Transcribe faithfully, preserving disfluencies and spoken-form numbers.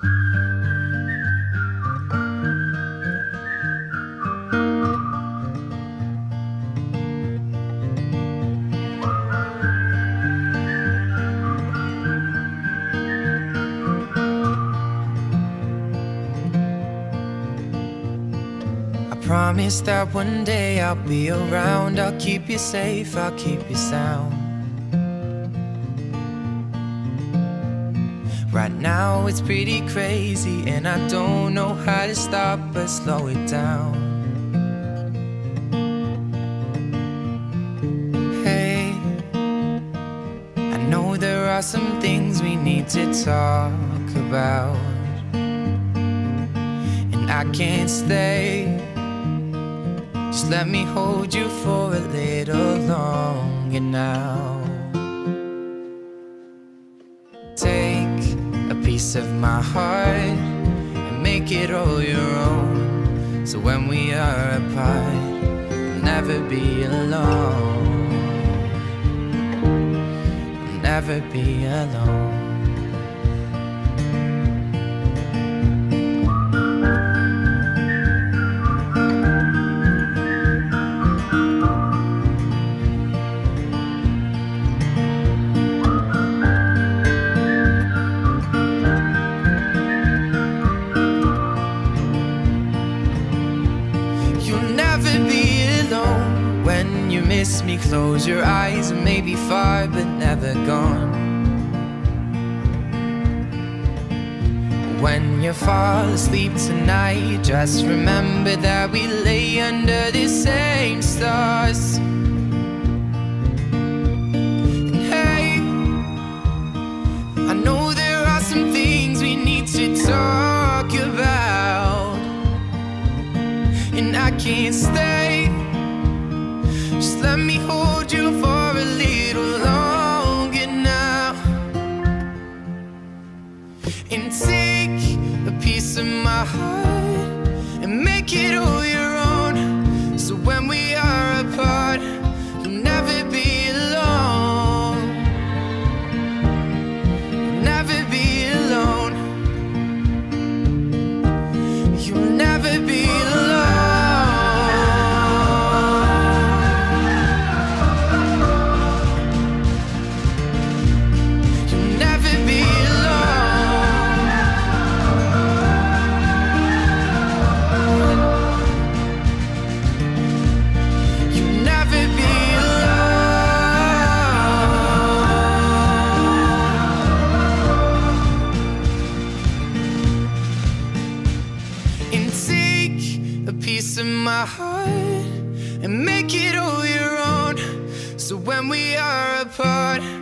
Promise that one day I'll be around. I'll keep you safe, I'll keep you sound. Right now it's pretty crazy, and I don't know how to stop but slow it down. Hey, I know there are some things we need to talk about, and I can't stay. Just let me hold you for a little longer now. Take a piece of my heart and make it all your own, so when we are apart, you'll never be alone. You'll never be alone. Miss me, close your eyes and maybe far but never gone. When you fall asleep tonight, just remember that we lay under the same stars. And hey, I know there are some things we need to talk about, and I can't stay. Just let me hold you for a little longer now, and take a piece of my heart and make it all your own, so when we are apart, you'll never be alone. You'll never be alone. You'll never be alone. My heart and make it all your own, so when we are apart,